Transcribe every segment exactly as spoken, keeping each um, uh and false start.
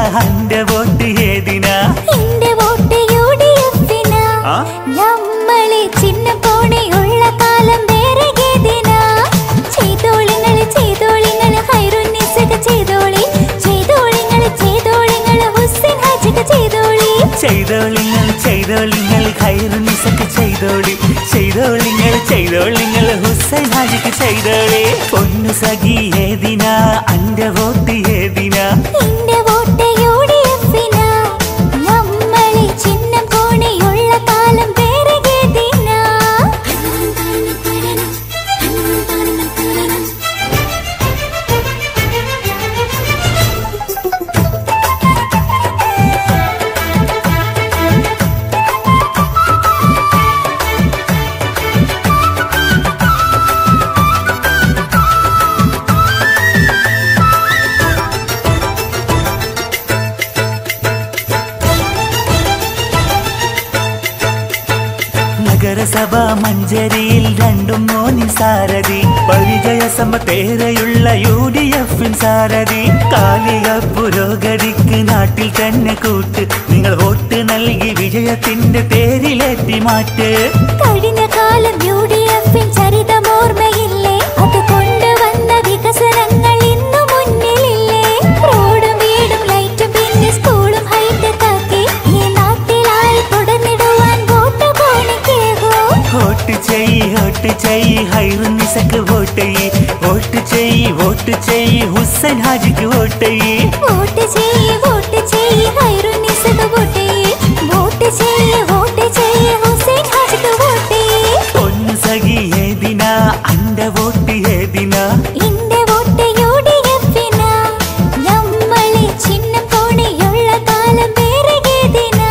അന്റെ വോട്ട് ഏതിനാ? എന്റെ vote U D എഫിനാ. നമ്മളെ ചിഹ്നം പോണെയുള്ള കാലം വേറെ ഏതിനാ? ചെയ്തോളിങ്ങൾ ചെയ്തോളിങ്ങൾ ഹൈറുന്നിസക ചെയ്തോളി, ചെയ്തോളിങ്ങൾ ചെയ്തോളിങ്ങൾ ഹുസൈൻ ഹാജിക ചെയ്തോളി, ചെയ്തോളിങ്ങൾ ചെയ്തോളിങ്ങൾ ഹൈറുന്നിസക ചെയ്തോളി, ചെയ്തോളിങ്ങൾ ചെയ്തോളിങ്ങൾ ഹുസൈൻ ഹാജിക്ക് ചെയ്തോളി. പൊന്നു സഖി ഏതിനാ? അന്റെ വോട്ട് ഏതിനാ? എന്റെ വോട്ട് യു ഡി എഫിനാ. നമ്മളെ ചിഹ്നം പോണെയുള്ള കാലം വേറെ ഏതിനാ? നഗരസഭ മഞ്ചേരിയിൽ രണ്ടും മോനി സാരഥി, പരിചയ സമപേരയുള്ള യു ഡി എഫിൻ സാരഥി. കാലിക പുരോഗതിക്ക് നാട്ടിൽ തന്നെ കൂട്ട്, നിങ്ങൾ വോട്ട് നൽകി വിജയത്തിന്റെ പേരിലേറ്റി മാറ്റ്. കഴിഞ്ഞ കാലം യു ഡി എഫിൻ ചരിതമോർമ്മയില്ലേ? അത് കൊണ്ടുവന്ന വികസനങ്ങൾ ഇന്നു മുന്നിലില്ലേ? റോഡും വീടും ലൈറ്റും പിന്നെ സ്കൂളും ഹൈടെക് ആക്കി ഈ നാട്ടിലായി തുടർന്നിടുവാൻ വോട്ട് കോണിക്കേകൂ. വോട്ട് ചെയ്യ് വോട്ട് ചെയ്യ് ഹൈറുന്നിസക്ക് വോട്ട് ചെയ്യ്, വോട്ട് ചെയ്യ് വോട്ട് ചെയ്യ് ഹുസൈൻ ഹാജിക്ക് വോട്ട് ചെയ്യ്. വോട്ട് ചെയ്യ് വോട്ട് ചെയ്യ് ഹൈറുന്നിസക വോട്ട് ചെയ്യ്, വോട്ട് ചെയ്യ് വോട്ട് ചെയ്യ് ഹുസൈൻ ഹാജിക വോട്ട് ചെയ്യ്. പൊന്നു സഖി ഏതിനാ? അന്റെ വോട്ട് ഏതിനാ? എന്റെ വോട്ട് യു ഡി എഫിനാ. നമ്മളെ ചിഹ്നം പോണെയുള്ള കാലം വേറെ ഏതിനാ?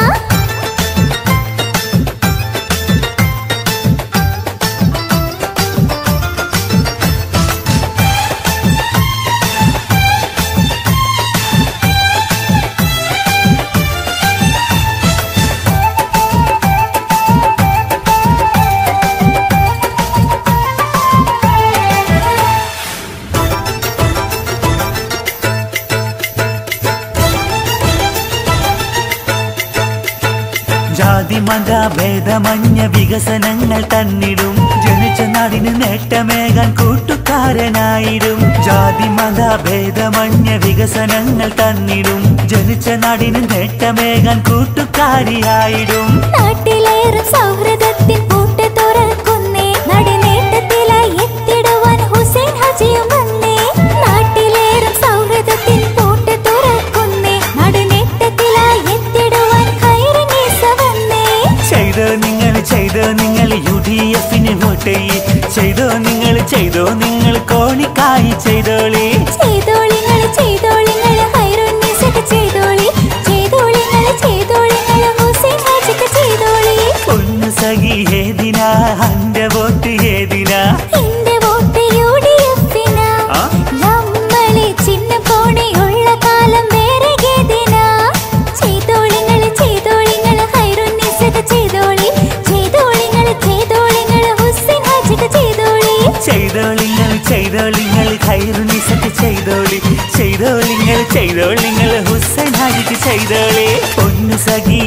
ജാതി മത ഭേദമന്യ വികസനങ്ങൾ തന്നിടും, ജനിച്ച നാടിന് നേട്ടമേകാൻ കൂട്ടുകാരനായിടും. ജാതി മത ഭേദമന്യ വികസനങ്ങൾ തന്നിടും, ജനിച്ച നാടിന് നേട്ടമേകാൻ കൂട്ടുകാരിയായിടും. നാട്ടിലേറെ സൗഹൃദത്തിൻ പൂട്ട് തുറക്കുന്നേ, നടുനേട്ടത്തിലായി എത്തിടുവാൻ ഹുസൈൻ ഹാജിയും വന്നേ. നാട്ടിലേറെ സൗഹൃദത്തിൻ പൂട്ട് തുറക്കുന്നേ, നടുനേട്ടത്തിലായി എത്തിടുവാൻ ഹൈറുന്നിസ വന്നേ. ചെയ്തോ നിങ്ങൾ ചെയ്തോ നിങ്ങൾ യു ഡി എഫിന് വോട്ട് ചെയ്യ്, ചെയ്തോ നിങ്ങൾ ചെയ്തോ നിങ്ങൾ കോണിക്കായി ചെയ്തോളി. ചെയ്തോളിങ്ങൾ ചെയ്തോളിങ്ങൾ ഹൈറുന്നിസക ചെയ്തോളി, ചെയ്തോളിങ്ങൾ ചെയ്തോളിങ്ങൾ ഹുസൈൻ ഹാജിക ചെയ്തോളി. പൊന്നു സഖി ഏതിനാ? അന്റെ വോട്ട് ഏതിനാ? എന്റെ വോട്ട് യു ഡി എഫിനാ. നമ്മളെ ചിഹ്നം പോണെയുള്ള കാലം വേറെ ഏതിനാ? ചെയ്തോളിങ്ങൾ ചെയ്തോളിങ്ങൾ ഹൈറുന്നിസക ചെയ്തോളി, ചെയ്തോളിങ്ങൾ ചെയ്തോളിങ്ങൾ ഹുസൈൻ ഹാജിക ചെയ്തോളി. ചെയ്തോളിങ്ങൾ ചെയ്തോളിങ്ങൾ ഹൈറുന്നിസക്ക് ചെയ്തോളി, ചെയ്തോളിങ്ങൾ ചെയ്തോളിങ്ങൾ ഹുസൈൻ ഹാജിക്ക് ചെയ്തോളി. പൊന്നു സഖി